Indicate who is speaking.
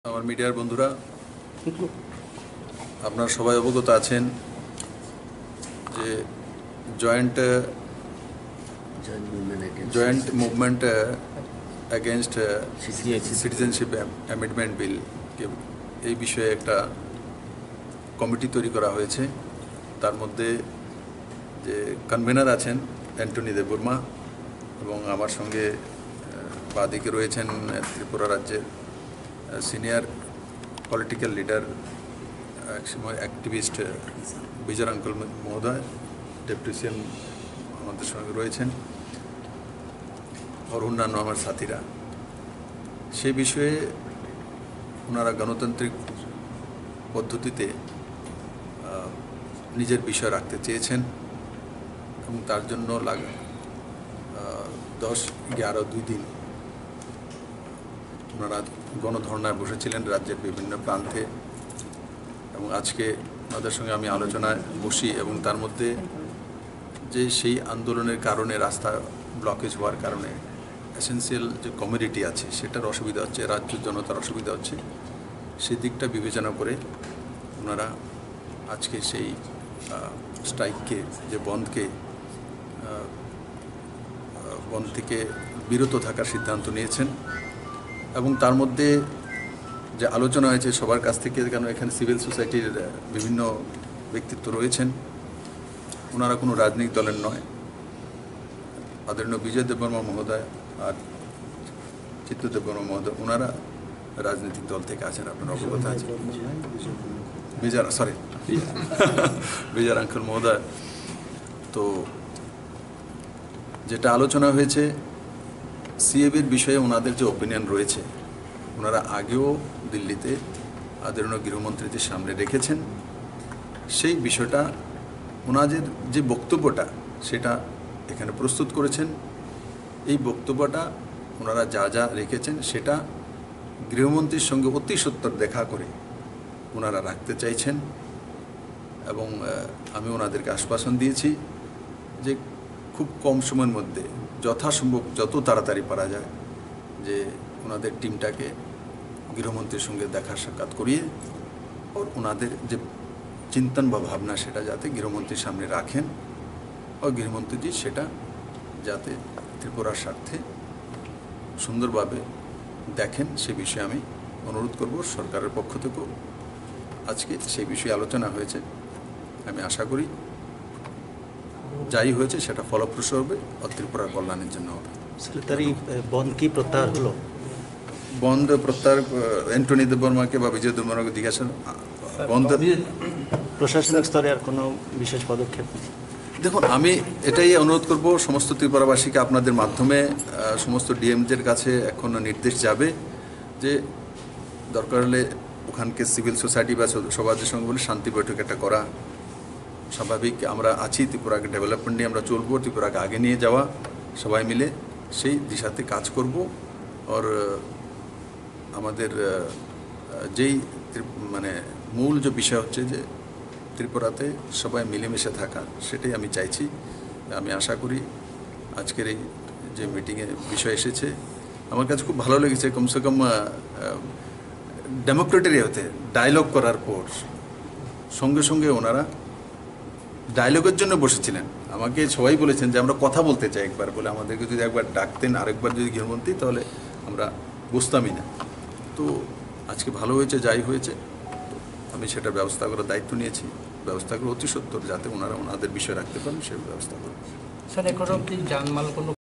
Speaker 1: আমার মিডিয়ার বন্ধুরা, আপনারা সবাই অবগত আছেন যে joint movement against citizenship amendment bill এই বিষয়ে একটা কমিটি তৈরি করা হয়েছে। তার মধ্যে যে কনভেনার আছেন অ্যান্টনি দেববর্মা এবং আমার সঙ্গে বাদিকে রয়েছেন ত্রিপুরা রাজ্যের senior political leader activist Bijoy uncle মহোদয়, ডেপুটি সিএম আমাদের সঙ্গে রয়েছেন আর অন্যান্য আমার সাথীরা। সেই বিষয়ে ওনারা গণতান্ত্রিক পদ্ধতিতে নিজের বিষয় রাখতে চেয়েছেন এবং তার জন্য 10-11-2 দিন ওনারা গণধর্নায় বসেছিলেন রাজ্যের বিভিন্ন প্রান্তে এবং আজকে ওনাদের সঙ্গে আমি আলোচনায় বসি এবং তার মধ্যে যে সেই আন্দোলনের কারণে রাস্তা ব্লকেজ হওয়ার কারণে এসেন্সিয়াল যে কমিউনিটি আছে সেটার অসুবিধা হচ্ছে, রাজ্যের জনতার অসুবিধা হচ্ছে, সেই দিকটা বিবেচনা করে ওনারা আজকে সেই স্ট্রাইককে যে বন্ধ থেকে বিরত থাকার সিদ্ধান্ত নিয়েছেন এবং তার মধ্যে যে আলোচনা হয়েছে সবার কাছ থেকে, কেন এখানে সিভিল সোসাইটির বিভিন্ন ব্যক্তিত্ব রয়েছেন, ওনারা কোনো রাজনৈতিক দলের নয়। আদরণীয় বিজয় দেববর্মা মহোদয় আর চিত্ত দেববর্মা মহোদয় ওনারা রাজনৈতিক দল থেকে আছেন, আপনারা অবগত আছেন। বিজয় আঙ্কল মহোদয়। তো যেটা আলোচনা হয়েছে সিএবির বিষয়ে ওনাদের যে ওপিনিয়ন রয়েছে, ওনারা আগেও দিল্লিতে আদরণীয় গৃহমন্ত্রীদের সামনে রেখেছেন। সেই বিষয়টা ওনাদের যে বক্তব্যটা সেটা এখানে প্রস্তুত করেছেন। এই বক্তব্যটা ওনারা যা যা রেখেছেন সেটা গৃহমন্ত্রীর সঙ্গে অতি সত্বর দেখা করে ওনারা রাখতে চাইছেন এবং আমি ওনাদেরকে আশ্বাসন দিয়েছি যে খুব কম সময়ের মধ্যে যথাসম্ভব যত তাড়াতাড়ি পারা যায় যে ওনাদের টিমটাকে গৃহমন্ত্রীর সঙ্গে দেখা সাক্ষাৎ করিয়ে ওর ওনাদের যে চিন্তন বা ভাবনা সেটা যাতে গৃহমন্ত্রীর সামনে রাখেন ও গৃহমন্ত্রীজি সেটা যাতে ত্রিপুরার স্বার্থে সুন্দরভাবে দেখেন সে বিষয়ে আমি অনুরোধ করব সরকারের পক্ষ থেকেও। আজকে সেই বিষয়ে আলোচনা হয়েছে, আমি আশা করি যাই হয়েছে সেটা ফলপ্রসূ হবে ও ত্রিপুরার কল্যাণের জন্য হবে।
Speaker 2: বন্ধ কি প্রত্যাহার হলো?
Speaker 1: বন্ধ প্রত্যাহার অ্যান্টনি দেববর্মাকে বা বিজয় দেববর্মাকে জিজ্ঞাসা বন্ধ
Speaker 2: প্রশাসনিক স্তরে আর কোনো বিশেষ পদক্ষেপ?
Speaker 1: দেখুন, আমি এটাই অনুরোধ করব সমস্ত ত্রিপুরাবাসীকে, আপনাদের মাধ্যমে সমস্ত ডিএমদের কাছে এখন নির্দেশ যাবে যে দরকার হলে ওখানকে সিভিল সোসাইটি বা সমাজের সঙ্গে বলে শান্তি বৈঠক একটা করা স্বাভাবিক। আমরা আছি, ত্রিপুরাকে ডেভেলপমেন্ট নিয়ে আমরা চলবো, ত্রিপুরাকে আগে নিয়ে যাওয়া, সবাই মিলে সেই দিশাতে কাজ করব। আর আমাদের যেই মানে মূল যে বিষয় হচ্ছে যে ত্রিপুরাতে সবাই মিলেমিশে থাকা, সেটাই আমি চাইছি। আমি আশা করি আজকের এই যে মিটিংয়ে বিষয় এসেছে আমার কাছে খুব ভালো লেগেছে। কমসে কম ডেমোক্রেটিক হতে ডায়লগ করার পর সঙ্গে সঙ্গে ওনারা ডায়লগের জন্য বসেছিলেন। আমাকে সবাই বলেছেন যে আমরা কথা বলতে চাই একবার বলে, আমাদেরকে যদি একবার ডাকতেন আরেকবার যদি গৃহমন্ত্রী, তাহলে আমরা বসতামই না। তো আজকে ভালো হয়েছে, যাই হয়েছে, আমি সেটার ব্যবস্থা করার দায়িত্ব নিয়েছি। ব্যবস্থা করে অতি সত্বর যাতে ওনারা ওনাদের বিষয় রাখতে পারেন সেই ব্যবস্থা করবেন।
Speaker 3: স্যার, এখনও কি জানমাল কোনো